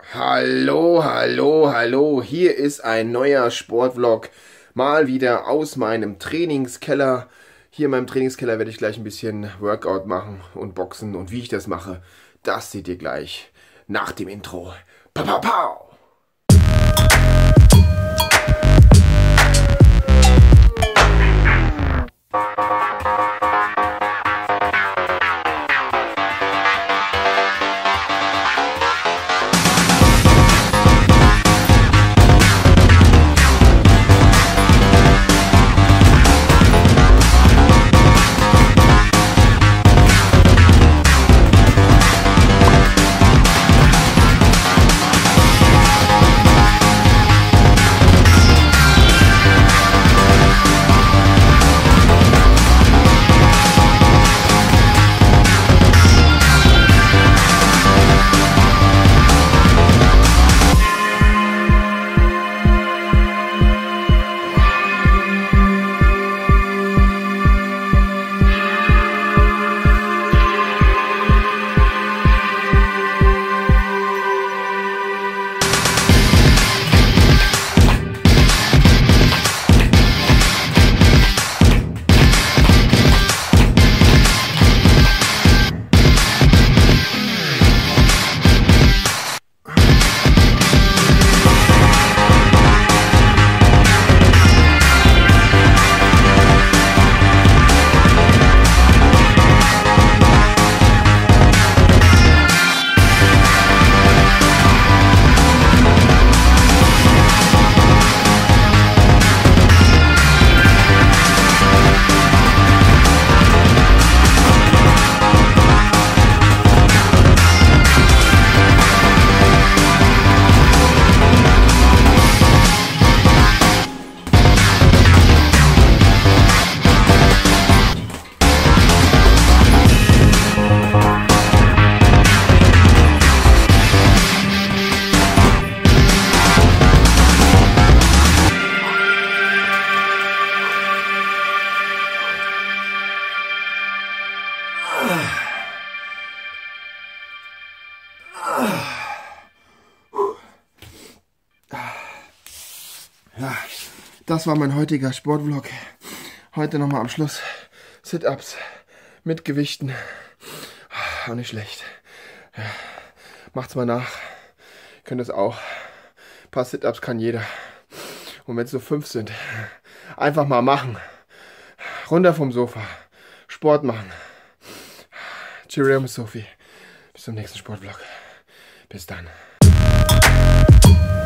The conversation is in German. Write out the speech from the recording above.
Hallo, hallo, hallo, hier ist ein neuer Sportvlog, mal wieder aus meinem Trainingskeller. Hier in meinem Trainingskeller werde ich gleich ein bisschen Workout machen und Boxen, und wie ich das mache, das seht ihr gleich nach dem Intro. Pow, pow, pow! Ja, das war mein heutiger Sportvlog. Heute nochmal am Schluss Sit-Ups mit Gewichten. Auch nicht schlecht. Ja, macht's mal nach. Ihr könnt es auch. Ein paar Sit-Ups kann jeder. Und wenn es so 5 sind, einfach mal machen. Runter vom Sofa. Sport machen. Cheerio, Miss Sophie. Bis zum nächsten Sportvlog. Bis dann.